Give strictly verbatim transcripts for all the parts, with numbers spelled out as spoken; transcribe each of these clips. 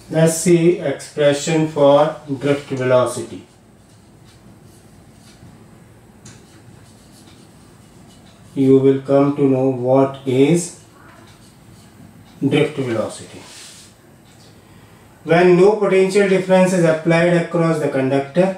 Let's see expression for drift velocity. You will come to know what is drift velocity. When no potential difference is applied across the conductor,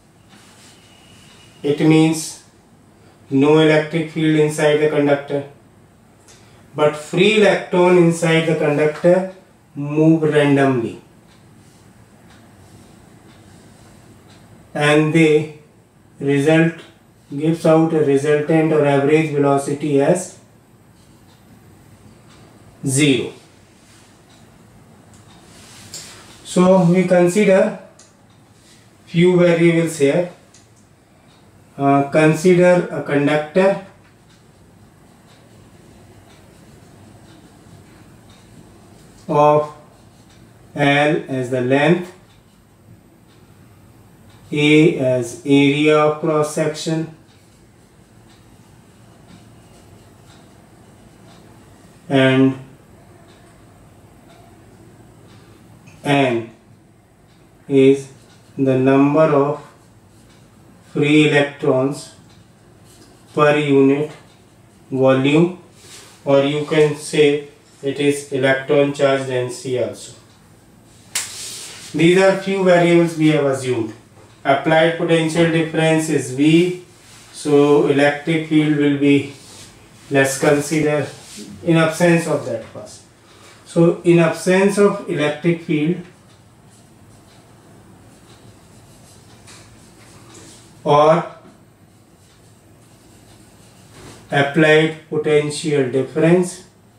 it means no electric field inside the conductor, but free electron inside the conductor move randomly, and they result gives out a resultant or average velocity as zero. So we consider few variables here. Uh, consider a conductor of L as the length, A as area of cross section, and N is the number of free electrons per unit volume, or you can say it is electron charge density also. These are few variables we have assumed. Applied potential difference is V, so electric field will be, let's consider in absence of that first. So in absence of electric field or applied potential difference,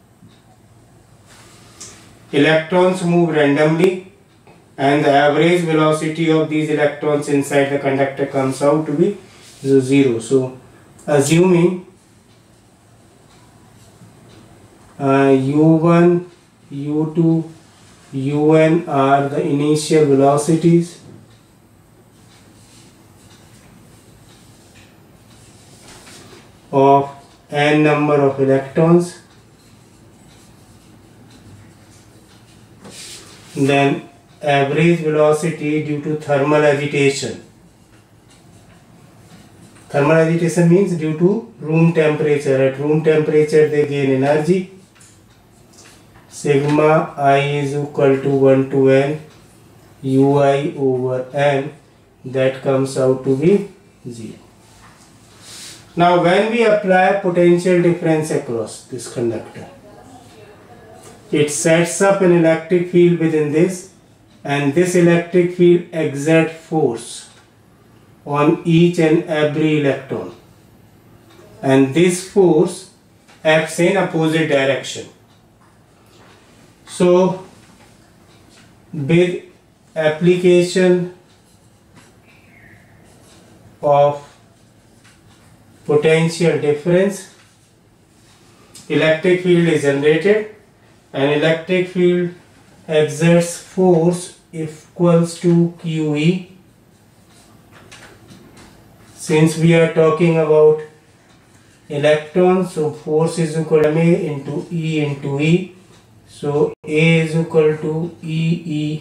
electrons move randomly and the average velocity of these electrons inside the conductor comes out to be zero. So assuming uh, u one, u two, un are the initial velocities, of n number of electrons, then average velocity due to thermal agitation. Thermal agitation means due to room temperature. At room temperature they gain energy. Sigma I is equal to one to n ui over n, that comes out to be zero. Now when we apply potential difference across this conductor, it sets up an electric field within this, and this electric field exerts force on each and every electron, and this force acts in opposite direction. So with application of potential difference, electric field is generated, and electric field exerts force equals to Q E. Since we are talking about electrons, so force is equal to M A into E into E. So A is equal to E E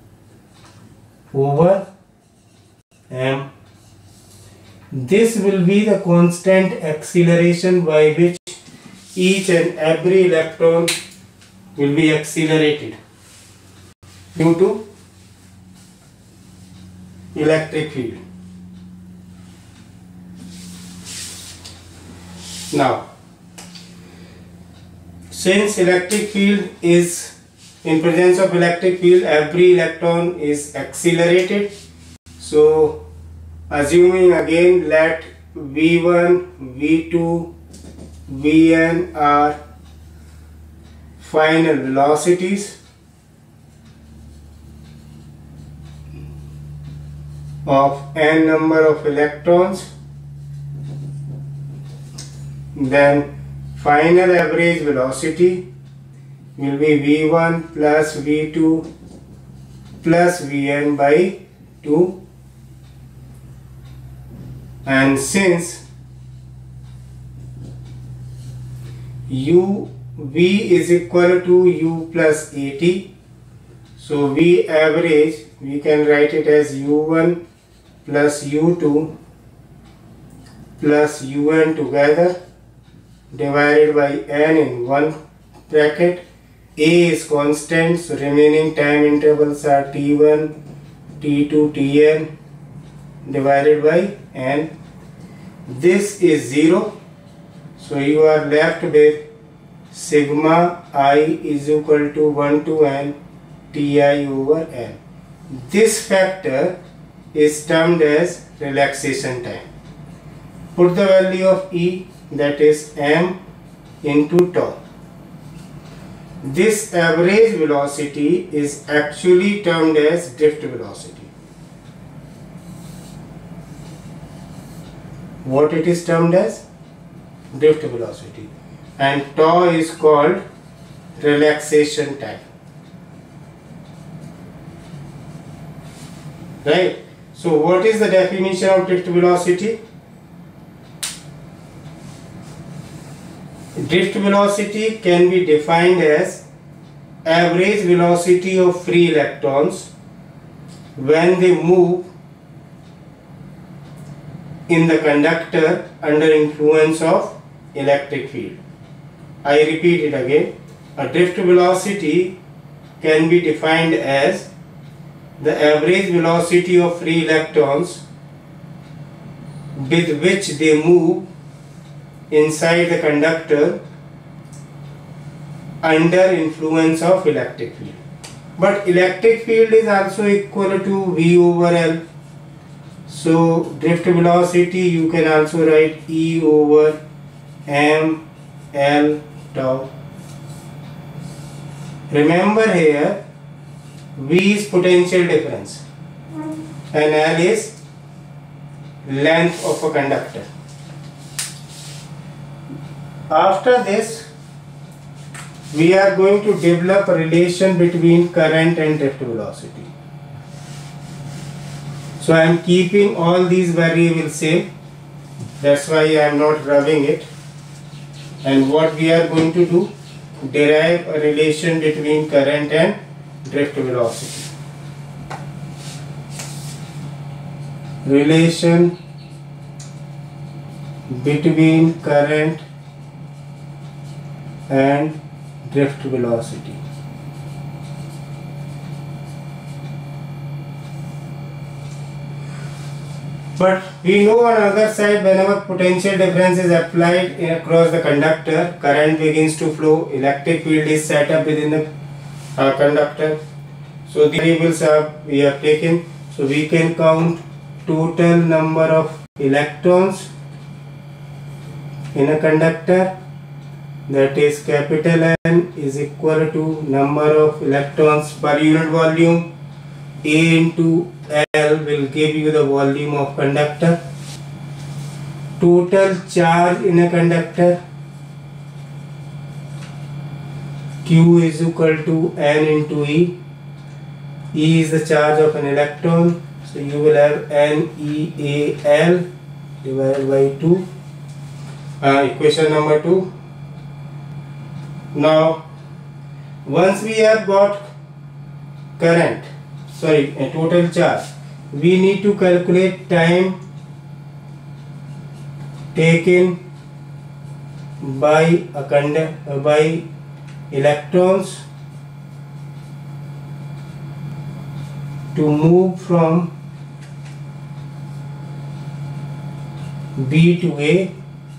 over M. This will be the constant acceleration by which each and every electron will be accelerated due to electric field. Now, since electric field is, in presence of electric field, every electron is accelerated. So assuming again, let V one, V two, Vn are final velocities of n number of electrons, then final average velocity will be V one plus V two plus Vn by two. And since u v is equal to u plus at, So V average, we can write it as U one plus U two plus Un together divided by n in one bracket. A is constant, so remaining time intervals are T one, T two, Tn divided by n. This is zero, so you are left with sigma I is equal to one to n Ti over n. This factor is termed as relaxation time. Put the value of E, that is m into tau. This average velocity is actually termed as drift velocity. What it is termed as? Drift velocity. And tau is called relaxation time. Right? So what is the definition of drift velocity? Drift velocity can be defined as average velocity of free electrons when they move in the conductor under influence of electric field. I repeat it again. A drift velocity can be defined as the average velocity of free electrons with which they move inside the conductor under influence of electric field. But electric field is also equal to V over L. So drift velocity you can also write E over M L tau. Remember here V is potential difference and L is length of a conductor. After this, we are going to develop a relation between current and drift velocity. So I am keeping all these variables same. That's why I am not rubbing it. And what we are going to do, derive a relation between current and drift velocity. Relation between current and drift velocity. But we know on the other side, whenever potential difference is applied across the conductor, current begins to flow, electric field is set up within the uh, conductor. So the variables are we have taken. So we can count total number of electrons in a conductor, that is capital N is equal to number of electrons per unit volume. A into L will give you the volume of conductor. Total charge in a conductor, Q is equal to N into E. E is the charge of an electron, so you will have N E A L divided by two. Uh, equation number two. Now, once we have got current, sorry, a total charge, we need to calculate time taken by a conductor by electrons to move from B to A.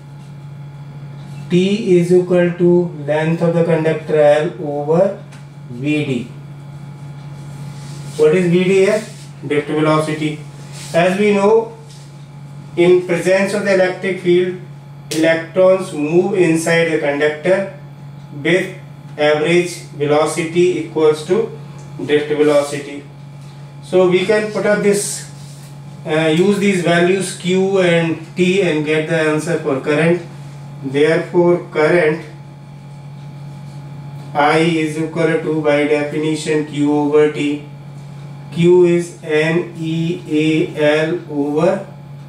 T is equal to length of the conductor L over V D. What is V D here? Drift velocity. As we know, in presence of the electric field, electrons move inside the conductor with average velocity equals to drift velocity. So we can put up this, uh, use these values Q and T and get the answer for current. Therefore, current I is equal to, by definition, Q over T. Q is N E A L over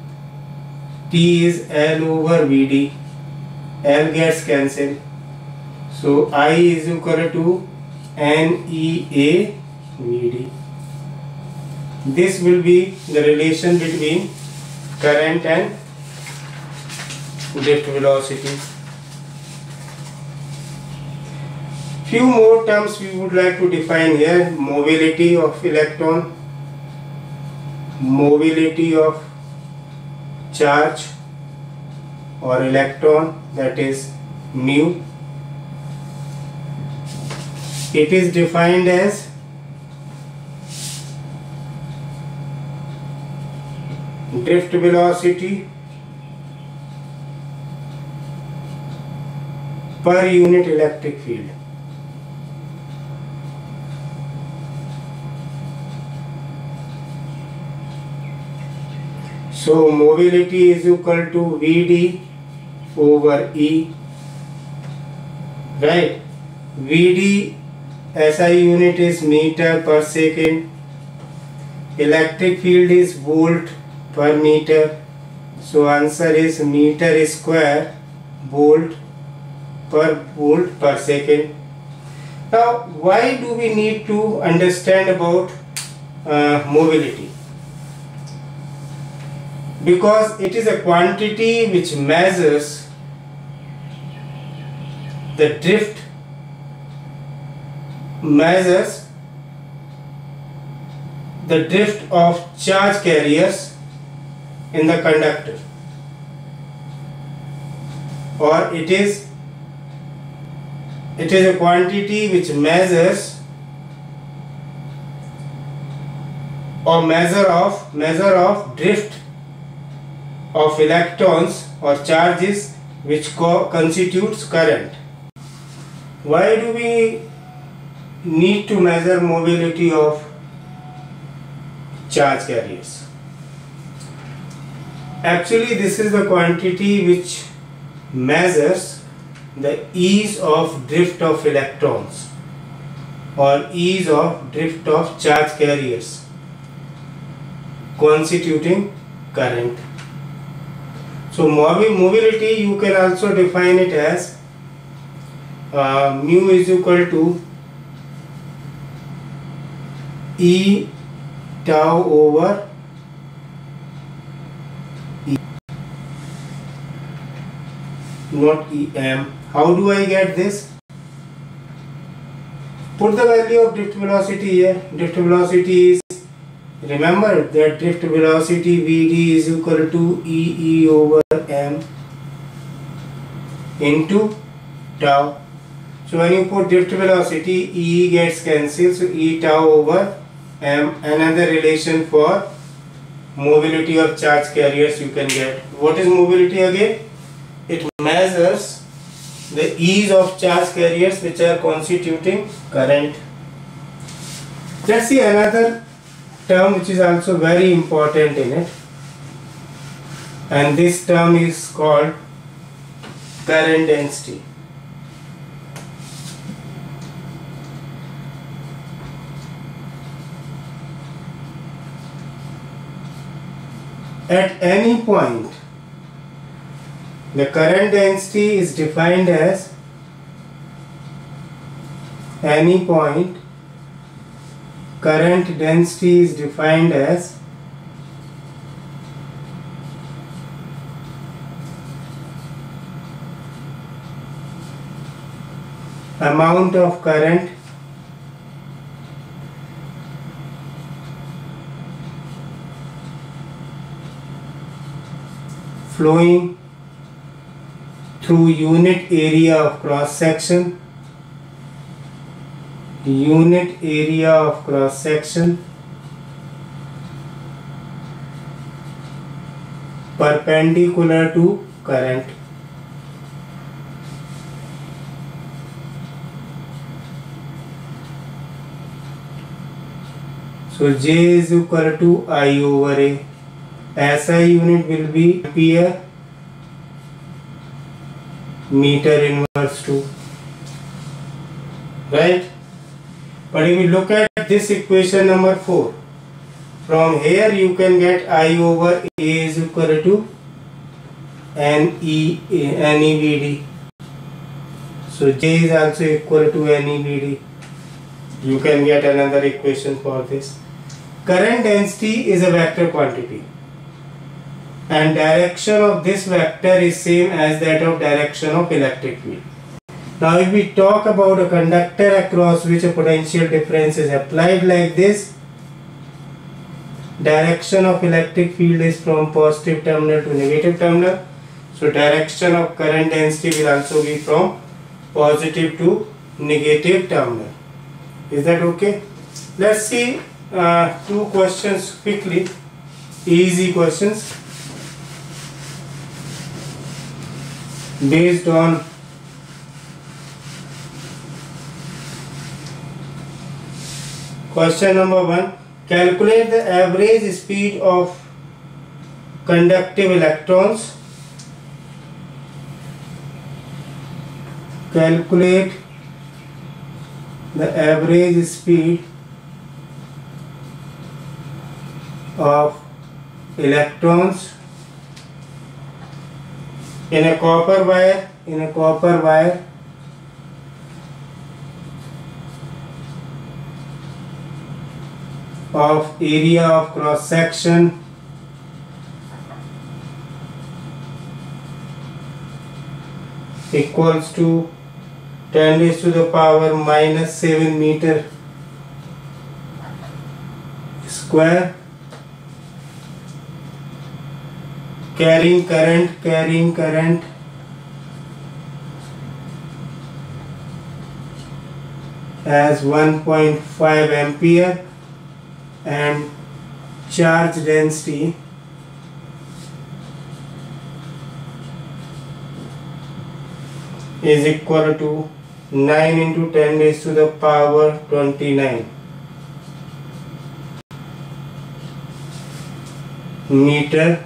T is L over V D. L gets cancelled. So I is equal to N E A V D. This will be the relation between current and drift velocity. Few more terms we would like to define here. Mobility of electron, mobility of charge or electron, that is mu. It is defined as drift velocity per unit electric field. So mobility is equal to V D over E, right? V D S I unit is meter per second, electric field is volt per meter, so answer is meter square volt per volt per second. Now why do we need to understand about uh, mobility? Because it is a quantity which measures the drift, measures the drift of charge carriers in the conductor, or it is it is a quantity which measures or measure of measure of drift of electrons or charges which co constitutes current. Why do we need to measure mobility of charge carriers? Actually, this is the quantity which measures the ease of drift of electrons or ease of drift of charge carriers constituting current. So mobility, you can also define it as uh, mu is equal to E tau over E, not E m. How do I get this? Put the value of drift velocity here. Drift velocity is, remember that drift velocity V D is equal to E E over m into tau. So when you put drift velocity, E gets cancelled, so E tau over m. Another relation for mobility of charge carriers you can get. What is mobility again? It measures the ease of charge carriers which are constituting current. Let's see another term which is also very important in it, and this term is called current density. At any point, the current density is defined as any point current density is defined as amount of current flowing through unit area of cross section, unit area of cross section perpendicular to current. So J is equal to I over A. S I unit will be ampere meter inverse two, right? But if you look at this equation number four, from here you can get I over A is equal to N E N E V D. So J is also equal to N E V D. You can get another equation for this. Current density is a vector quantity and direction of this vector is same as that of direction of electric field. Now if we talk about a conductor across which a potential difference is applied like this, direction of electric field is from positive terminal to negative terminal. So direction of current density will also be from positive to negative terminal. Is that okay? Let's see uh, two questions quickly. Easy questions based on question number one. Calculate the average speed of conductive electrons. Calculate the average speed of electrons in a copper wire, in a copper wire of area of cross section equals to ten raised to the power minus seven meter square, carrying current, carrying current as one point five ampere and charge density is equal to nine into ten raised to the power twenty-nine meter.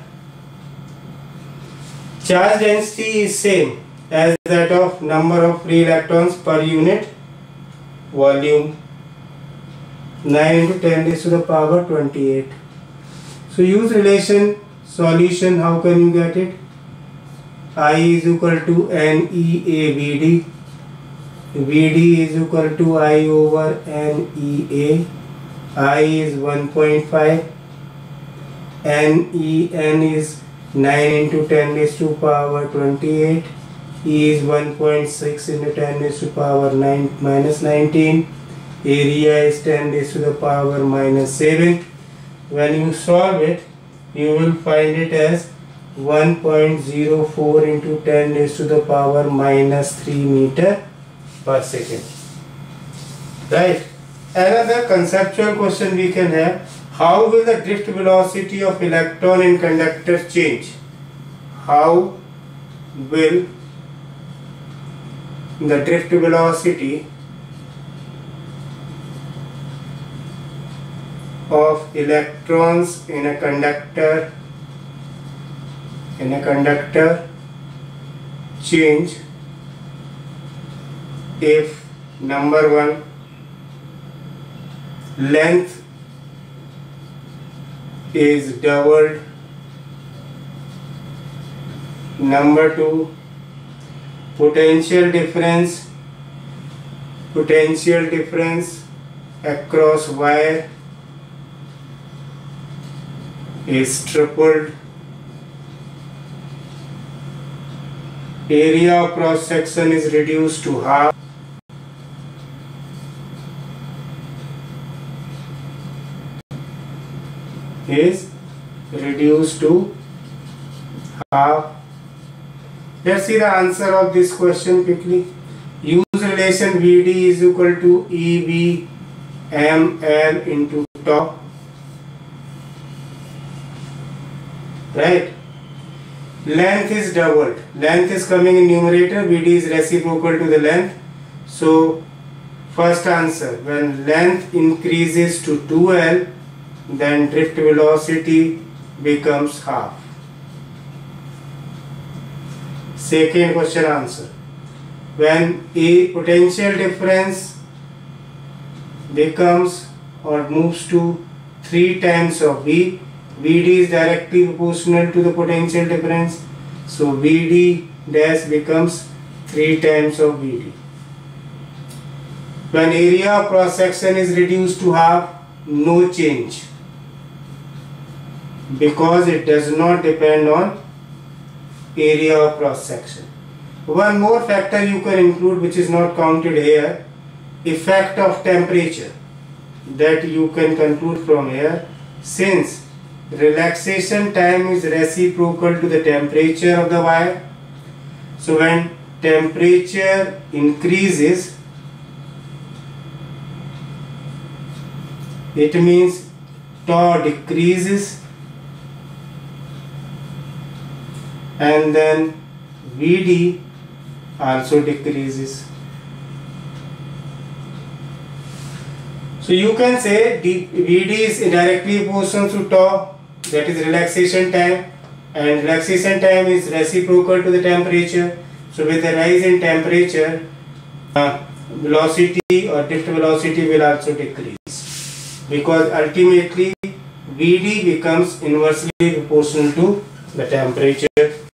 Charge density is same as that of number of free electrons per unit volume, nine into ten raised to the power twenty-eight. So use relation solution. How can you get it? I is equal to N E A V D. V D is equal to I over N E A. I is one point five. N E N is nine into ten raised to power twenty-eight. E is one point six into ten raised to power nine minus nineteen. Area is ten raised to the power minus seven. When you solve it, you will find it as one point zero four into ten raised to the power minus three meter per second. Right. Another conceptual question we can have: how will the drift velocity of electron in conductor change? How will the drift velocity of electrons in a conductor in a conductor change if number one, length is doubled, number two, potential difference potential difference across wire is tripled, area of cross section is reduced to half, is reduced to half. Let's see the answer of this question quickly. Use relation V D is equal to E V M L into tau. Right? Length is doubled. Length is coming in numerator. V D is reciprocal to the length. So first answer, when length increases to two L, then drift velocity becomes half. Second question answer, when a potential difference becomes or moves to three times of V, V D is directly proportional to the potential difference, so V D dash becomes three times of V D. when area of cross section is reduced to half, no change, because it does not depend on area of cross section. One more factor you can include which is not counted here, effect of temperature, that you can conclude from here, since relaxation time is reciprocal to the temperature of the wire. So when temperature increases, it means tau decreases, and then V D also decreases. So you can say V D is directly proportional to tau, that is relaxation time, and relaxation time is reciprocal to the temperature. So with the rise in temperature, uh, velocity or drift velocity will also decrease, because ultimately V D becomes inversely proportional to the temperature.